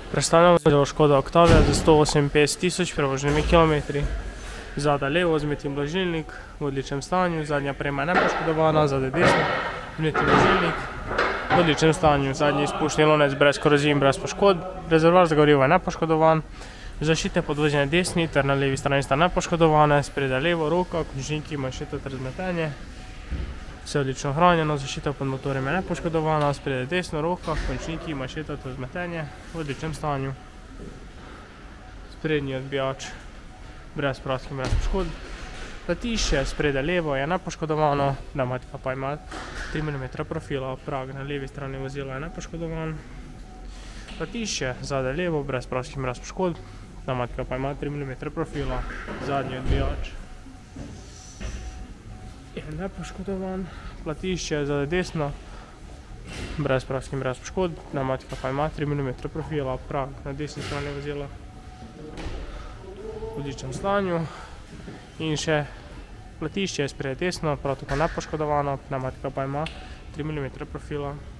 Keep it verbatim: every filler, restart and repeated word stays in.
Predstavljamo vozilo Škoda Octavia za sto oseminpädeset tisoč prevoženimi kilometri. Zadaj levo zmeti blažilnik v odličnem stanju, zadnja prema je nepoškodovana, zadaj desno zmeti blažilnik v odličnem stanju, zadnji izpušni lonec brez korozij in brez poškodb, rezervoar za gorivo je nepoškodovan, zaščitne podvozje na desni ter na levi strani sta nepoškodovane, spredaj levo roka, končniki, manšeta ter zmetenje. Vse odlično ohranjeno, zaščita pod motorjem je nepoškodovana, spredaj desno roka, končniki, manšeta ter zmetenje v odličnem stanju. Sprednji odbijač brez prask in brez poškodb. Platišče spredaj levo je nepoškodovano, pnevmatika pa ima tri milimetre profila, prag na levi strani vozila je nepoškodovan. Platišče zadaj levo brez prask in brez poškodb, pnevmatika pa ima tri milimetre profila, zadnji odbijač je nepoškodovan. Platišče zadaj desno brez prask in brez poškodb, pnevmatika pa ima tri milimetre profila, prag na desni strani vozila v odličnem stanju. In še platišče je spredaj desno, prav tako nepoškodovano, pnevmatika pa ima tri milimetre profila.